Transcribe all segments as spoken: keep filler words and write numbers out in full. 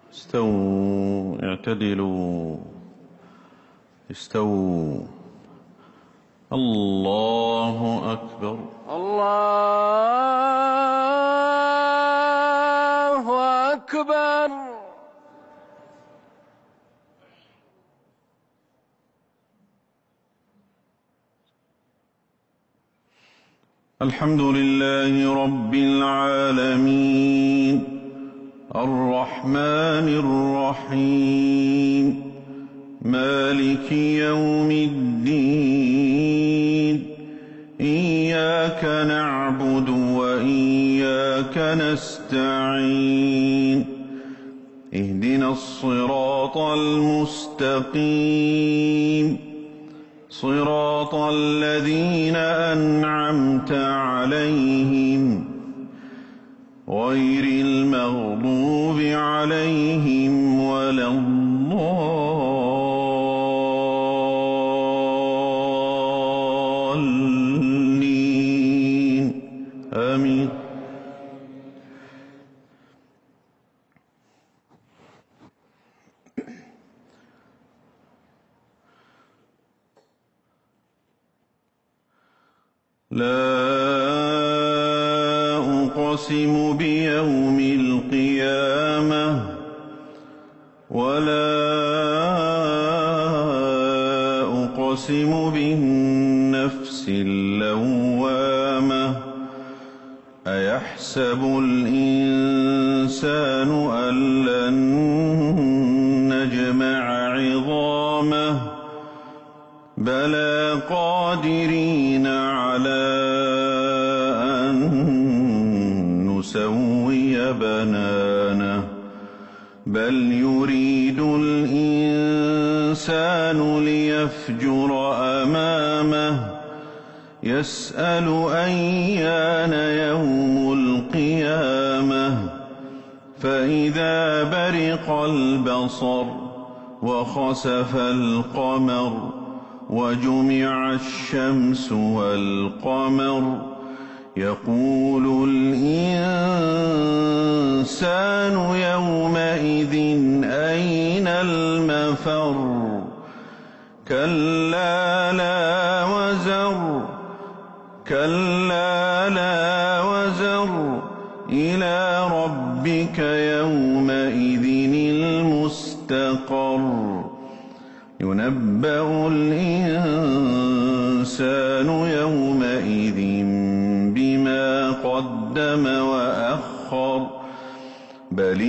استووا اعتدلوا استووا. الله أكبر. الله أكبر. الحمد لله رب العالمين الرحمن الرحيم مالك يوم الدين إياك نعبد وإياك نستعين اهدنا الصراط المستقيم صراط الذين أنعمت عليهم غير المغضوب عليهم ولا الضالين آمين. لا أقسم بيوم القيامة ولا أقسم بالنفس اللوامة أيحسب الإنسان أن لن نجمع عظامه بلى قادرين على أن نسوي بنانه بل يريد الإنسان ليفجر أمامه يسأل أيان يوم القيامة فإذا برق البصر وخسف القمر وجمع الشمس والقمر يقول الإنسان يومئذ أين المفر كلا لا وزر كلا لا وزر إلى ربك يومئذ المستقر ينبأ الإنسان يومئذ بما قدم وأخر بل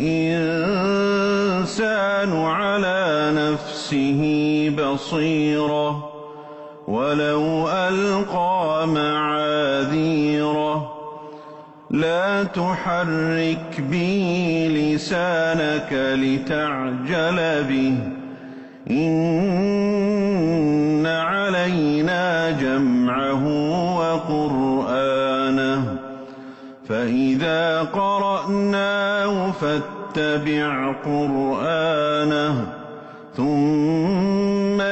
الإنسان على نفسه بصيرة ولو ألقى معاذيره لا تحرك به لسانك لتعجل به إن علينا جمعه وقرآنه فإذا قرأناه فاتبع قرآنه ثم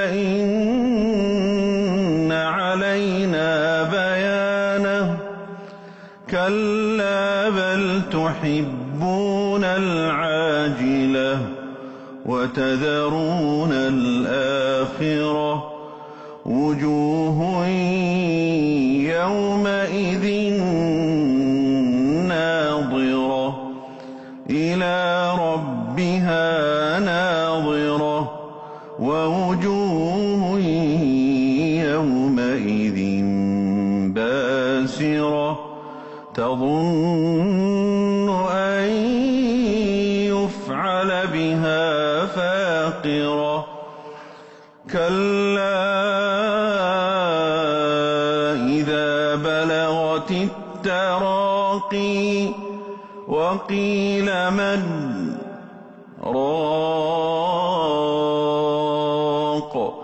إن علينا بيانه كلا بل تحبون العاجلة وتذرون الآخرة وجوه يومئذ ناظرة إلى ربها ناظرة ووجوه يومئذ باسرة تظن أن يفعل بها فاقرة كلا إذا بلغت التراقي وقيل من راق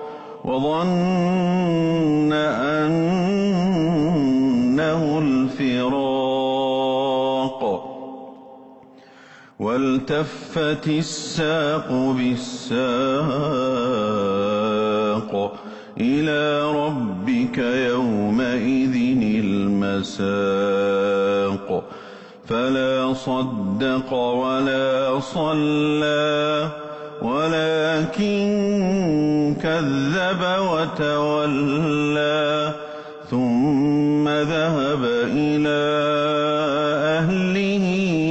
وظن أنه الفراق والتفت الساق بالساق إلى ربك يومئذ المساق فلا ولا صدق ولا صلى ولكن كذب وتولى ثم ذهب إلى أهله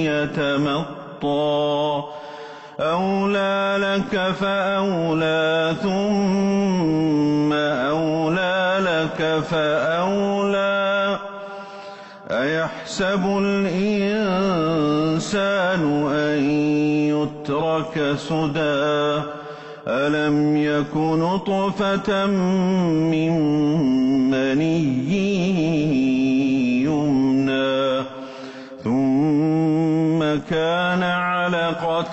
يتمطى أولى لك فأولى ثم أولى لك فأولى أيحسب الإنسان أن يترك سدى ألم يك نطفة من مني يمنى ثم كان علقة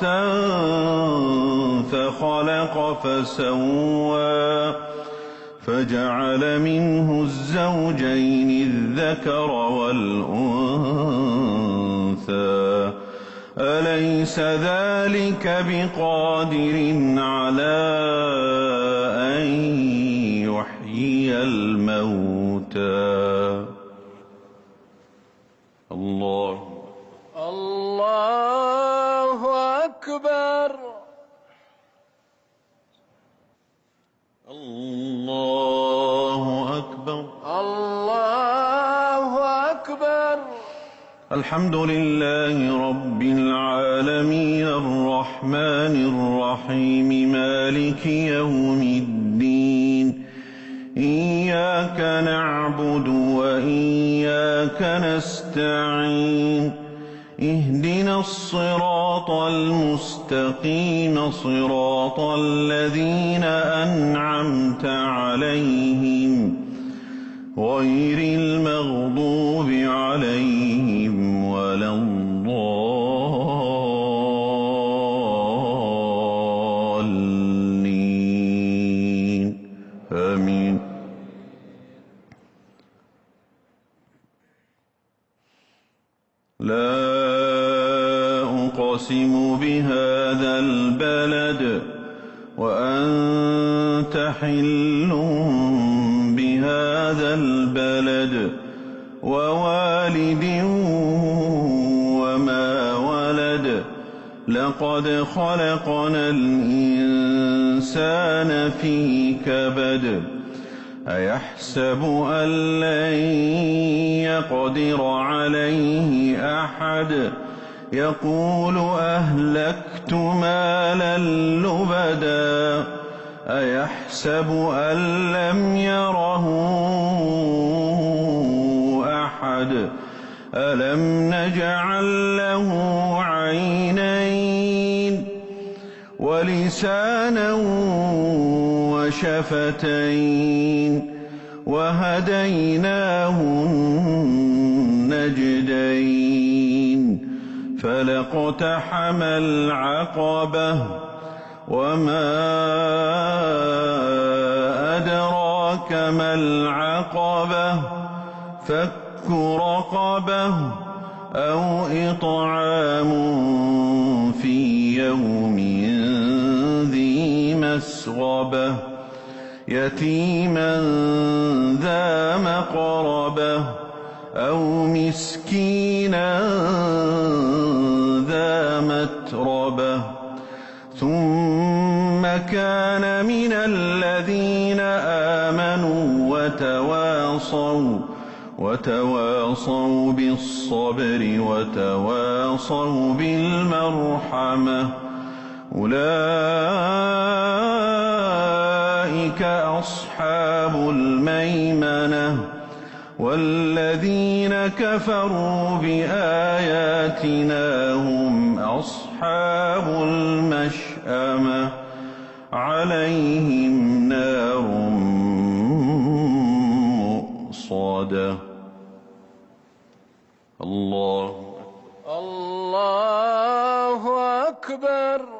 فخلق فسوى فجعل منه الزوجين الذكر والأنثى أليس ذلك بقادر على أن يحيي الموتى الله الله أكبر الله أكبر الله أكبر الحمد لله رب العالمين الرحمن الرحيم مالك يوم الدين إياك نعبد وإياك نستعين اهدنا الصراط المستقيم صراط الذين أنعمت عليهم غير المغضوب عليهم ولا الضالين آمين لا أقسم بهذا البلد وأنت حل بهذا البلد ووالد وما ولد لقد خلقنا الإنسان في كبد أيحسب أن لن يقدر عليه أحد يقول أهلكت مالا لبدا أيحسب أن لم يره أحد ألم نجعل له عينين ولسانا وشفتين وهديناه النجدين فلاقتحم العقبة وما أدراك ما العقبة فك رقبة أو إطعام في يوم ذي مسغبة يتيما ذا مقربة أو مسكينا ذا متربة ثم كان من الذين آمنوا وتواصوا وتواصوا بالصبر وتواصوا بالمرحمة أولئك أصحاب الميمنة والذين كفروا بآياتنا هم أصحاب المشأمة عليهم نار مؤصدة الله الله أكبر